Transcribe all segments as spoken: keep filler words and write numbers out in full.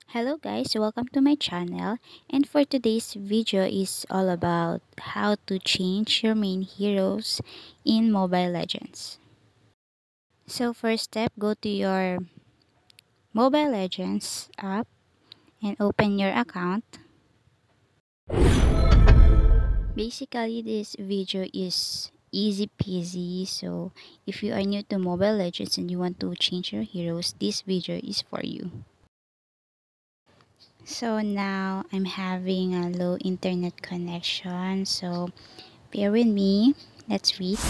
Hello guys, welcome to my channel, and for today's video is all about how to change your main heroes in Mobile Legends. So first step, go to your Mobile Legends app and open your account. Basically this video is easy peasy, so if you are new to Mobile Legends and you want to change your heroes, this video is for you. So now I'm having a low internet connection, so bear with me. Let's read.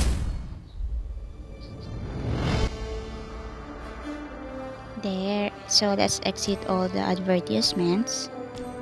There. So let's exit all the advertisements.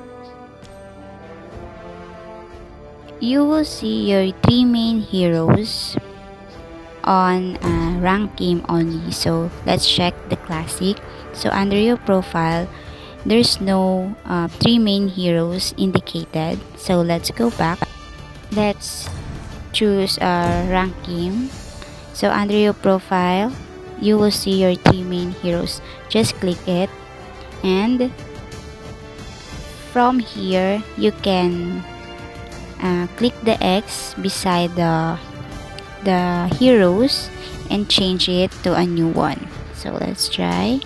You will see your three main heroes on uh, rank game only. So let's check the classic. So under your profile, there's no uh, three main heroes indicated. So let's go back. Let's choose a rank game. So under your profile, you will see your three main heroes. Just click it, and from here you can uh, click the X beside the the heroes and change it to a new one. So let's try.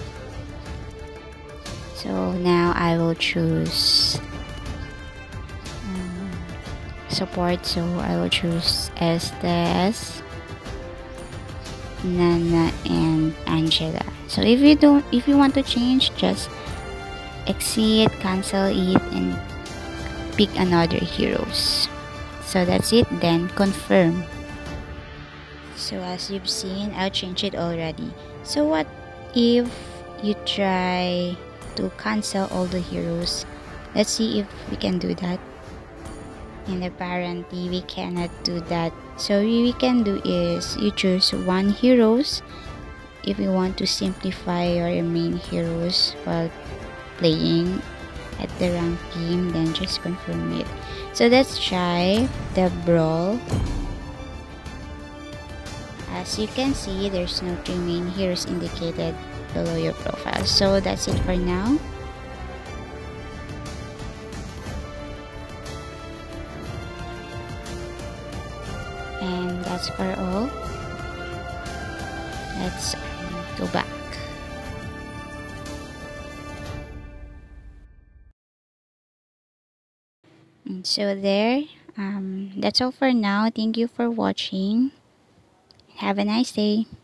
So now I will choose um, support, so I will choose Estes, Nana, and Angela. So if you don't if you want to change, just exit, cancel it, and pick another heroes. So that's it, then confirm. So as you've seen, I'll change it already. So what if you try to cancel all the heroes? Let's see if we can do that. And apparently we cannot do that. So what we can do is you choose one heroes if you want to simplify your main heroes while playing at the rank game, then just confirm it. So let's try the brawl. As you can see, there's no three main heroes indicated below your profile. So that's it for now. And that's for all. Let's um, go back. And so there, um, that's all for now. Thank you for watching. Have a nice day.